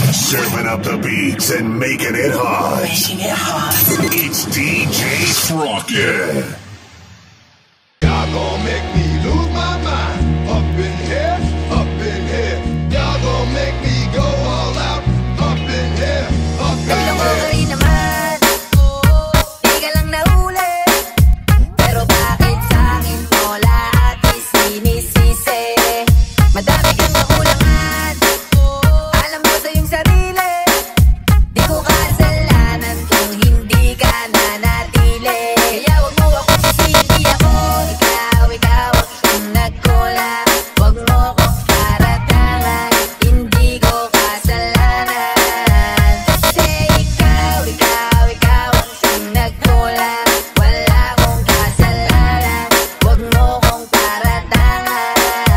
Serving up the beats and making it hot. It's DJ Sprocket. Y'all gon' make me lose my mind. Up in here, up in here. Y'all gon' make me go all out. Up in here, up in here. Di ka lang nahuli, pero bakit sa'kin mo lahat isinisisi? Madami kang kakulangan, alam mo sa iyong sarili. Di ko kasalanan kung hindi ka nanatili. Kaya wag mo akong sisisi ako. Ikaw ang nagkulang. Wag mo akong paratangan, hindi ko kasalanan. Kasi ikaw ang siyang nagkulang. Wala akong kasalanan, wag mo akong paratangan.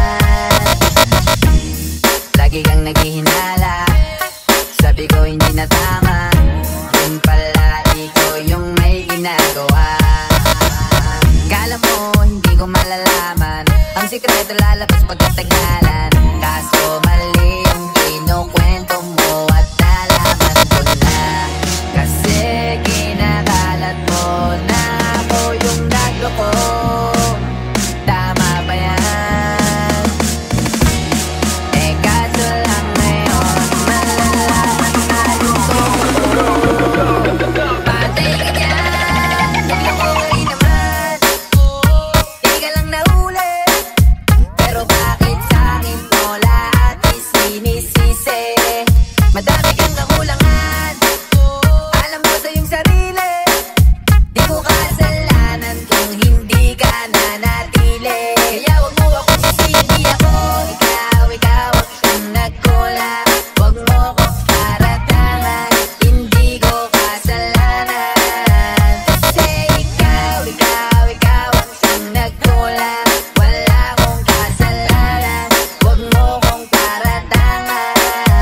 Lagi kang naghihinala, sabi ko hindi na tama. Yun pala ikaw yung may ginagawa. Kala mo hindi ko malalaman, ang sikreto lalabas pagkatagalan. Kaso mali yung kinukwento mo at nalaman ko na. Kasi kinakalat mo na ako yung nagloko. Tama ba yan? Eh kaso lang ngayon malalaman na yung totoo. Patay ka dyan, nagloko ka rin naman. Di ka lang nahuli, pero bakit sa'kin mo lahat isinisisi? Madami kang kakulangan, alam mo sa iyong sarili. Di ko kasalanan kung hindi ka nanatili. Kaya wag mo akong sisisi ako. Ikaw ang nagkulang. Wag mo akong paratangan, hindi ko kasalanan. Kasi ikaw ang siyang nagkulang. Wala akong kasalanan, wag mo akong paratangan.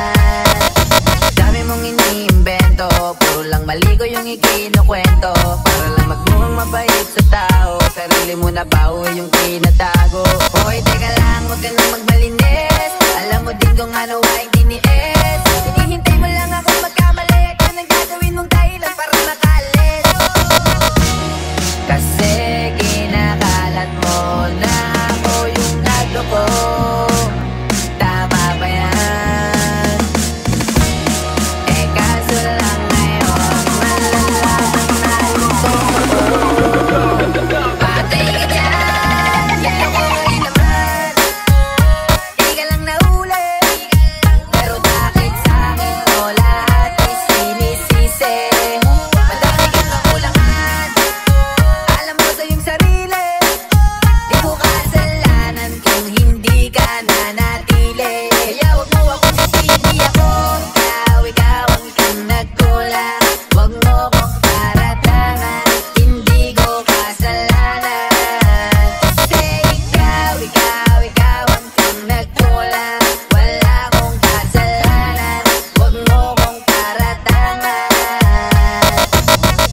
Dami mong iniimbento, puro lang mali ko yung ikinukwento. Para lang magmukhang mabait sa tao, sarili mo na baho yung tinatago. Hoy, teka lang, wag ka nang magbalinis. Alam mo din kung ano ay